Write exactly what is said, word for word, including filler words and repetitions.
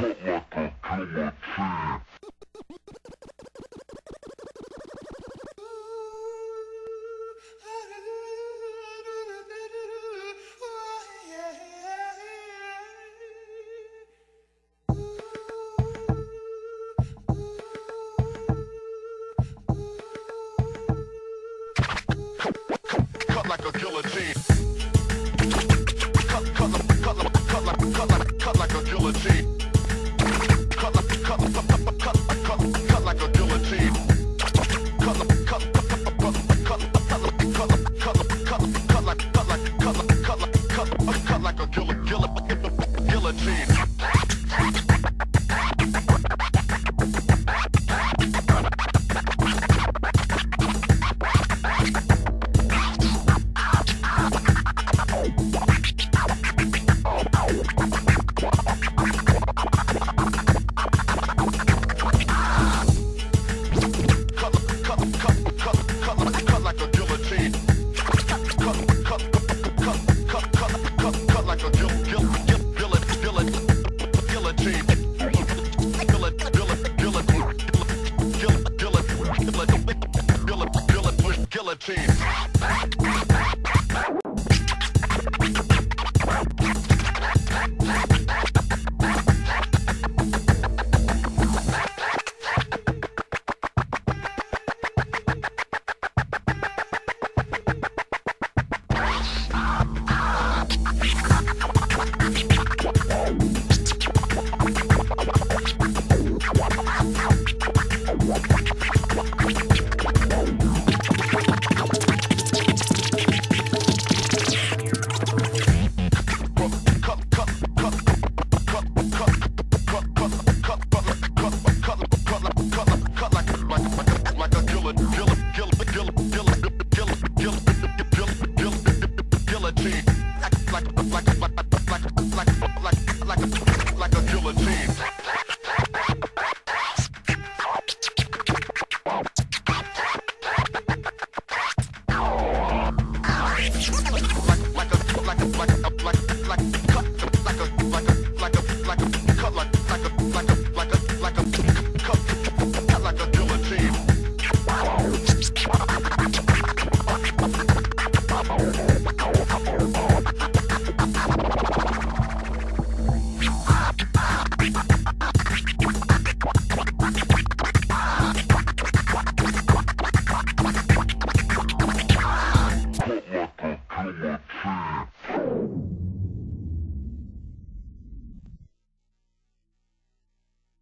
Cut like a guillotine. Cut, cut, cut, cut, cut like, cut like, cut like a guillotine. Cut like, cut, cut, cut, cut, cut, cut like a guillotine. Cut, cut, cut, cut, cut, cut, cut, cut, cut, cut like, cut like, cut like, cut like, cut, cut like a guillotine. Guillotine. Like, like, like, like, like, like, like, like a guillotine.